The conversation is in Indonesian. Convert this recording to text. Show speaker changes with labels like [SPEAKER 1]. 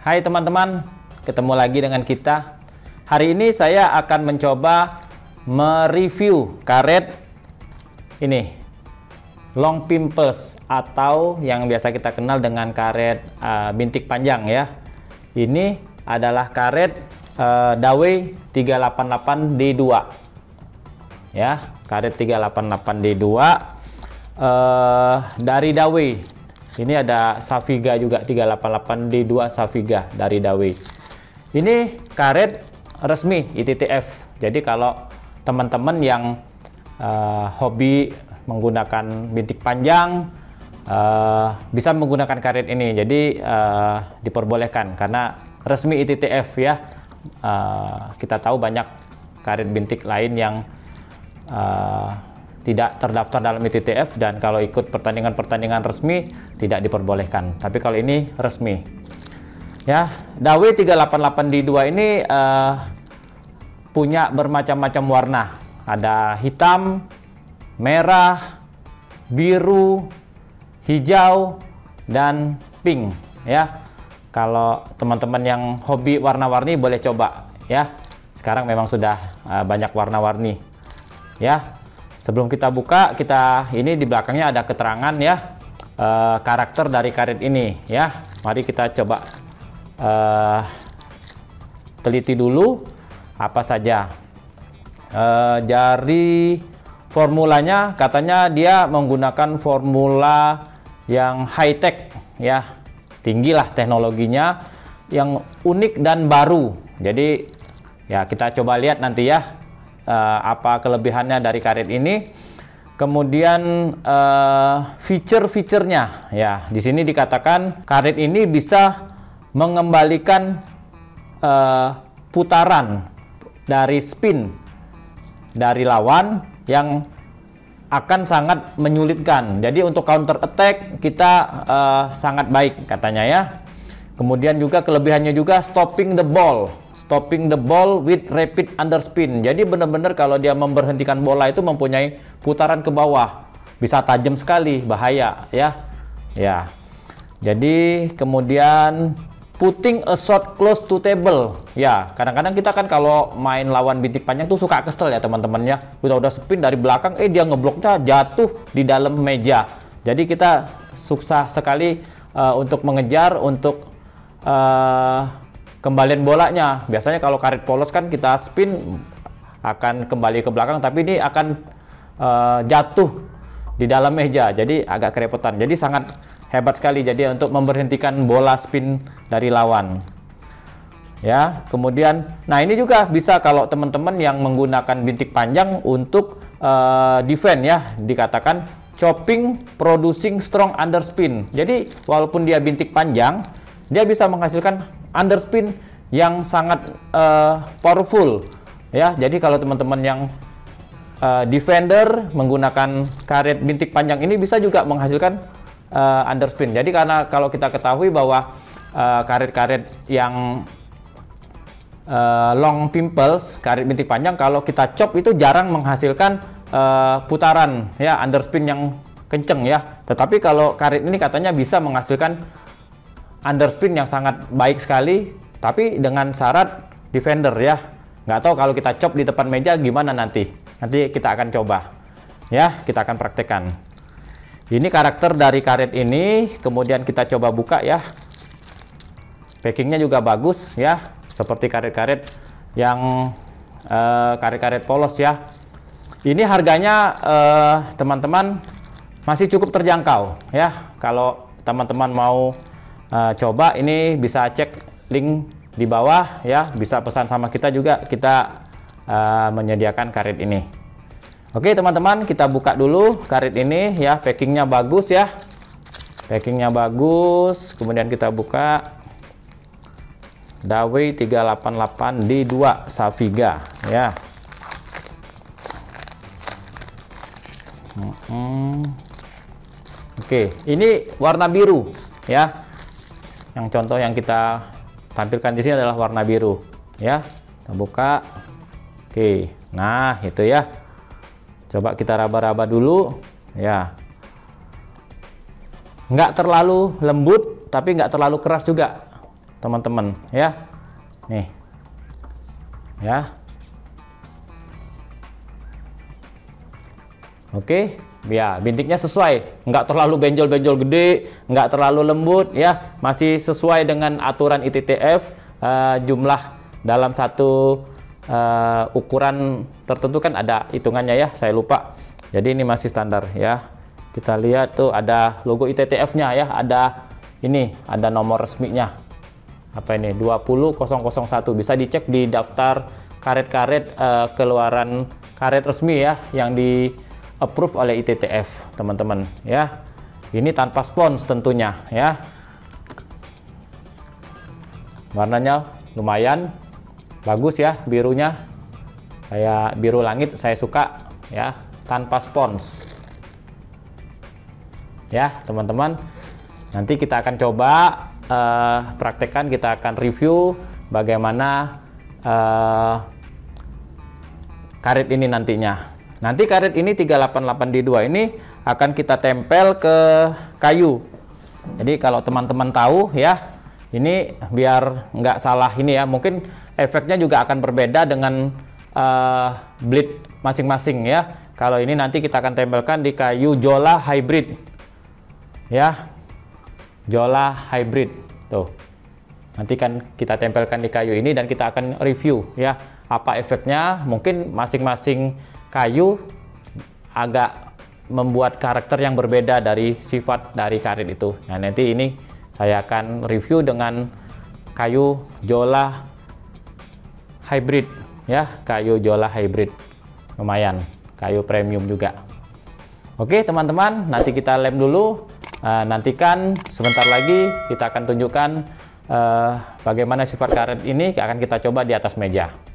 [SPEAKER 1] Hai teman-teman, ketemu lagi dengan kita. Hari ini saya akan mencoba mereview karet ini, long pimples atau yang biasa kita kenal dengan karet bintik panjang ya. Ini adalah karet Dawei 388D2 ya, karet 388D2 dari Dawei. Ini ada Safiga juga, 388D2 Safiga dari Dawei. Ini karet resmi ITTF. Jadi kalau teman-teman yang hobi menggunakan bintik panjang bisa menggunakan karet ini. Jadi diperbolehkan karena resmi ITTF ya. Kita tahu banyak karet bintik lain yang tidak terdaftar dalam ITTF, dan kalau ikut pertandingan-pertandingan resmi tidak diperbolehkan. Tapi kalau ini resmi ya. Dawei 388D2 ini punya bermacam-macam warna. Ada hitam, merah, biru, hijau, dan pink ya. Kalau teman-teman yang hobi warna-warni boleh coba ya. Sekarang memang sudah banyak warna-warni ya. Sebelum kita buka, ini di belakangnya ada keterangan ya, karakter dari karet ini ya. Mari kita coba teliti dulu apa saja. Dari formulanya katanya dia menggunakan formula yang high tech ya, tinggilah teknologinya, yang unik dan baru. Jadi ya kita coba lihat nanti ya apa kelebihannya dari karet ini. Kemudian fitur-fiturnya ya, di sini dikatakan karet ini bisa mengembalikan putaran dari spin dari lawan yang akan sangat menyulitkan. Jadi untuk counter attack kita sangat baik katanya ya. Kemudian juga kelebihannya juga stopping the ball with rapid underspin. Jadi benar-benar kalau dia memberhentikan bola itu mempunyai putaran ke bawah, bisa tajam sekali, bahaya ya. Ya. Jadi kemudian putting a shot close to table. Ya, kadang-kadang kita kan kalau main lawan bintik panjang tuh suka kesel ya teman-teman ya. Udah spin dari belakang, dia ngebloknya jatuh di dalam meja. Jadi kita susah sekali untuk mengejar, untuk kembalian bolanya. Biasanya kalau karet polos kan kita spin akan kembali ke belakang, tapi ini akan jatuh di dalam meja, jadi agak kerepotan. Jadi sangat hebat sekali jadi untuk memberhentikan bola spin dari lawan ya. Kemudian nah ini juga bisa kalau teman-teman yang menggunakan bintik panjang untuk defend ya, dikatakan chopping producing strong underspin. Jadi walaupun dia bintik panjang, dia bisa menghasilkan underspin yang sangat powerful ya. Jadi kalau teman-teman yang defender menggunakan karet bintik panjang ini bisa juga menghasilkan underspin. Jadi karena kalau kita ketahui bahwa karet-karet yang long pimples, karet bintik panjang, kalau kita chop itu jarang menghasilkan putaran ya, underspin yang kenceng ya. Tetapi kalau karet ini katanya bisa menghasilkan underspin yang sangat baik sekali, tapi dengan syarat defender ya. Nggak tahu kalau kita chop di depan meja gimana nanti kita akan coba ya, kita akan praktekkan. Ini karakter dari karet ini. Kemudian kita coba buka ya. Packingnya juga bagus ya, seperti karet-karet yang karet-karet polos ya. Ini harganya teman-teman masih cukup terjangkau ya. Kalau teman-teman mau coba, ini bisa cek link di bawah ya, bisa pesan sama kita juga, kita menyediakan karet ini. Oke teman-teman, kita buka dulu karet ini ya. Packingnya bagus ya, packingnya bagus. Kemudian kita buka Dawei 388D2 Safiga ya. Oke, ini warna biru ya. Yang contoh yang kita tampilkan di sini adalah warna biru ya. Kita buka. Oke, nah itu ya. Coba kita raba-raba dulu ya. Nggak terlalu lembut tapi nggak terlalu keras juga teman-teman ya. Nih ya. Oke, ya bintiknya sesuai, nggak terlalu benjol-benjol gede, nggak terlalu lembut ya, masih sesuai dengan aturan ITTF. Jumlah dalam satu ukuran tertentu kan ada hitungannya ya, saya lupa. Jadi ini masih standar ya. Kita lihat tuh ada logo ITTF-nya ya, ada ini, ada nomor resminya. Apa ini? 20001. Bisa dicek di daftar karet-karet keluaran karet resmi ya, yang di approve oleh ITTF, teman-teman ya. Ini tanpa spons tentunya ya. Warnanya lumayan bagus ya, birunya kayak biru langit, saya suka ya, tanpa spons ya teman-teman. Nanti kita akan coba praktekkan, kita akan review bagaimana karet ini nantinya. Nanti karet ini 388D2 ini akan kita tempel ke kayu. Jadi kalau teman-teman tahu ya, ini biar nggak salah ini ya, mungkin efeknya juga akan berbeda dengan blade masing-masing ya. Kalau ini nanti kita akan tempelkan di kayu Jola Hybrid ya, Jola Hybrid tuh. Nanti kan kita tempelkan di kayu ini dan kita akan review ya, apa efeknya. Mungkin masing-masing kayu agak membuat karakter yang berbeda dari sifat dari karet itu. Nah, nanti ini saya akan review dengan kayu Jola Hybrid ya, kayu Jola Hybrid, lumayan, kayu premium juga. Oke teman-teman, nanti kita lem dulu. Nantikan sebentar lagi kita akan tunjukkan bagaimana sifat karet ini akan kita coba di atas meja.